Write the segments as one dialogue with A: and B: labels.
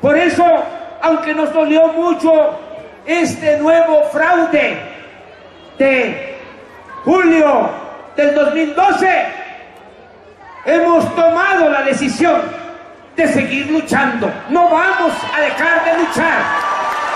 A: Por eso, aunque nos dolió mucho este nuevo fraude de julio del 2012, hemos tomado la decisión de seguir luchando. No vamos a dejar de luchar.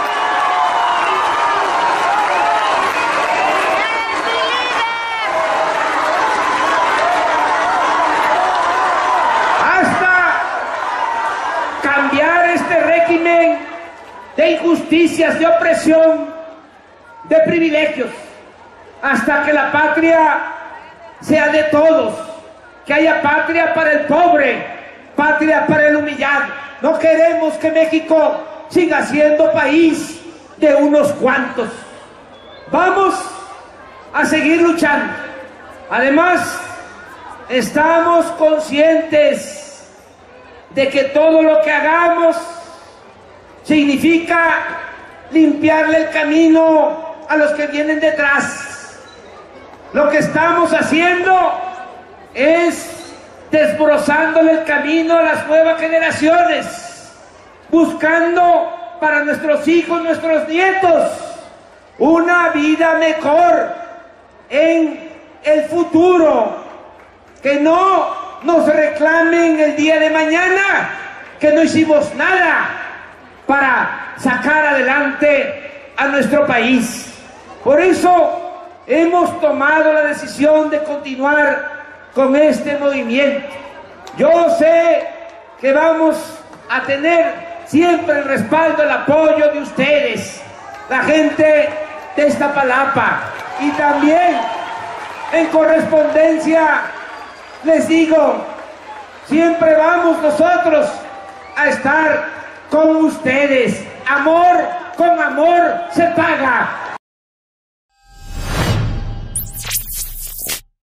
A: Cambiar este régimen de injusticias, de opresión, de privilegios, hasta que la patria sea de todos, que haya patria para el pobre, patria para el humillado. No queremos que México siga siendo país de unos cuantos. Vamos a seguir luchando. Además, estamos conscientes de que todo lo que hagamos significa limpiarle el camino a los que vienen detrás. Lo que estamos haciendo es desbrozándole el camino a las nuevas generaciones, buscando para nuestros hijos, nuestros nietos, una vida mejor en el futuro, que no nos reclamen el día de mañana que no hicimos nada para sacar adelante a nuestro país. Por eso hemos tomado la decisión de continuar con este movimiento. Yo sé que vamos a tener siempre el respaldo, el apoyo de ustedes, la gente de Iztapalapa, y también en correspondencia les digo, siempre vamos nosotros a estar con ustedes. Amor con amor se paga.